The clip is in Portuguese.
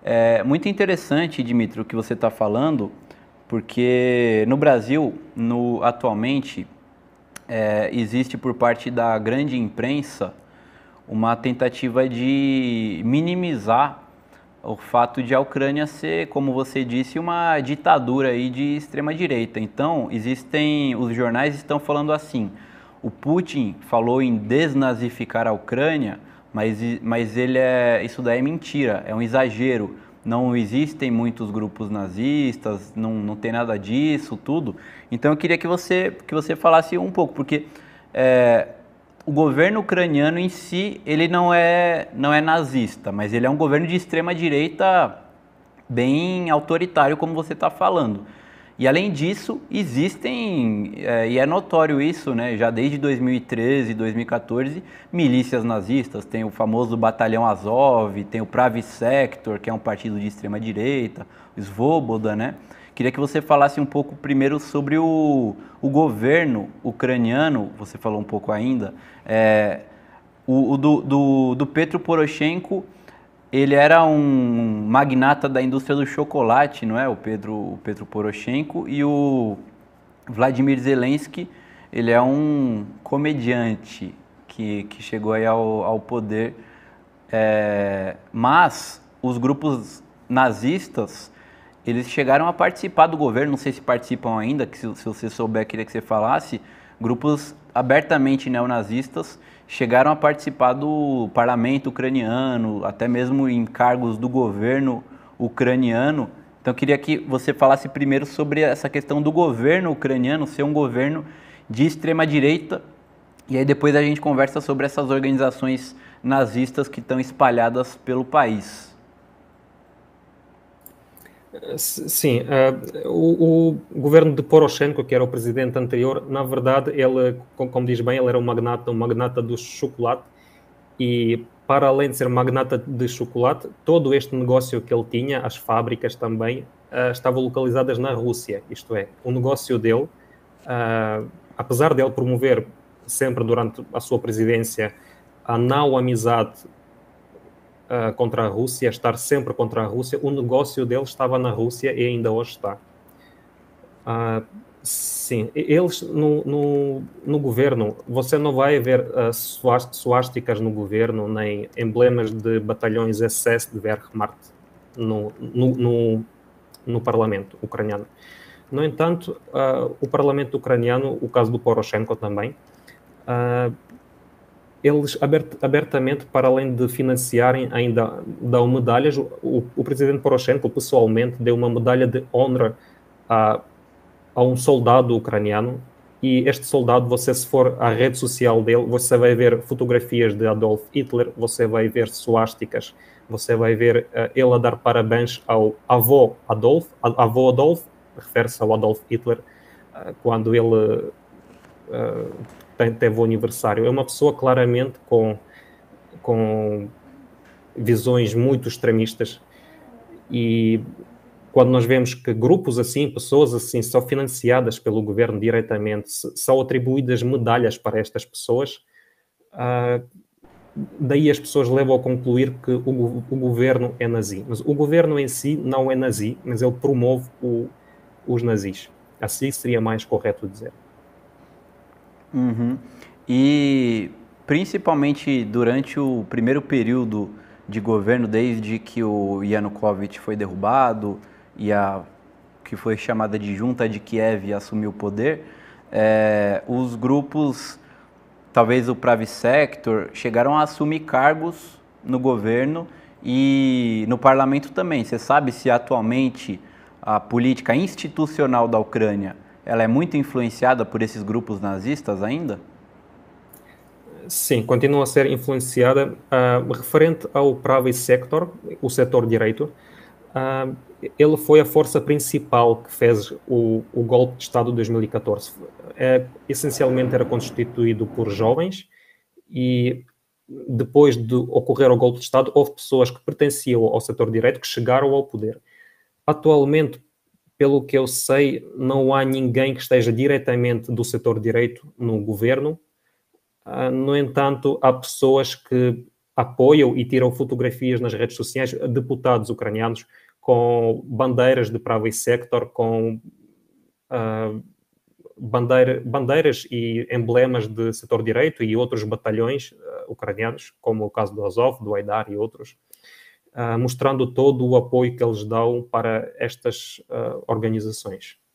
É muito interessante, Dimitri, o que você está falando, porque no Brasil, atualmente, existe por parte da grande imprensa uma tentativa de minimizar o fato de a Ucrânia ser, como você disse, uma ditadura aí de extrema direita. Então, os jornais estão falando assim: o Putin falou em desnazificar a Ucrânia, mas isso daí é mentira, é um exagero. Não existem muitos grupos nazistas, não tem nada disso, tudo. Então eu queria que você falasse um pouco, porque é, o governo ucraniano em si, ele não é nazista, mas ele é um governo de extrema direita bem autoritário, como você está falando. E além disso, e é notório isso, né, já desde 2013, 2014, milícias nazistas, tem o famoso Batalhão Azov, tem o Pravi Sector, que é um partido de extrema direita, o Svoboda, né? Queria que você falasse um pouco primeiro sobre o governo ucraniano, você falou um pouco ainda, do Petro Poroshenko. Ele era um magnata da indústria do chocolate, não é? O Petro Poroshenko. E o Vladimir Zelensky, ele é um comediante que chegou aí ao poder. Mas os grupos nazistas, eles chegaram a participar do governo, não sei se participam ainda, que se você souber, queria que você falasse. Grupos abertamente neonazistas chegaram a participar do parlamento ucraniano, até mesmo em cargos do governo ucraniano. Então eu queria que você falasse primeiro sobre essa questão do governo ucraniano ser um governo de extrema direita, e aí depois a gente conversa sobre essas organizações nazistas que estão espalhadas pelo país. Sim, o governo de Poroshenko, que era o presidente anterior, na verdade, ele, como diz bem, ele era um magnata do chocolate, e para além de ser magnata de chocolate, todo este negócio que ele tinha, as fábricas também, estavam localizadas na Rússia. Isto é, o negócio dele, apesar de ele promover sempre durante a sua presidência a não amizade contra a Rússia, estar sempre contra a Rússia, o negócio dele estava na Rússia e ainda hoje está. Sim, eles no governo, você não vai ver suásticas no governo, nem emblemas de batalhões SS de Wehrmacht no parlamento ucraniano. No entanto, o parlamento ucraniano, o caso do Poroshenko também, eles abertamente, para além de financiarem, ainda dão medalhas. O presidente Poroshenko pessoalmente deu uma medalha de honra a um soldado ucraniano, e este soldado, você, se for à rede social dele, você vai ver fotografias de Adolf Hitler, você vai ver suásticas, você vai ver ele a dar parabéns ao avô Adolf. Avô Adolf refere-se ao Adolf Hitler, quando ele teve o aniversário. É uma pessoa claramente com visões muito extremistas, e quando nós vemos que grupos assim, pessoas assim, são financiadas pelo governo diretamente, são atribuídas medalhas para estas pessoas, daí as pessoas levam a concluir que o governo é nazi. Mas o governo em si não é nazi, mas ele promove os nazis. Assim seria mais correto dizer. Uhum. E principalmente durante o primeiro período de governo, desde que o Yanukovych foi derrubado e a que foi chamada de Junta de Kiev assumiu o poder, os grupos, talvez o Pravi Sector, chegaram a assumir cargos no governo e no parlamento também. Você sabe se atualmente a política institucional da Ucrânia ela é muito influenciada por esses grupos nazistas ainda? Sim, continua a ser influenciada. Referente ao Pravi Sector, o setor direito, ele foi a força principal que fez o golpe de Estado de 2014. Essencialmente era constituído por jovens, e depois de ocorrer o golpe de Estado, houve pessoas que pertenciam ao setor direito que chegaram ao poder. Atualmente, pelo que eu sei, não há ninguém que esteja diretamente do setor direito no governo. No entanto, há pessoas que apoiam e tiram fotografias nas redes sociais a deputados ucranianos com bandeiras de Pravый Sector, com bandeiras e emblemas de setor direito e outros batalhões ucranianos, como o caso do Azov, do Aidar e outros, mostrando todo o apoio que eles dão para estas organizações.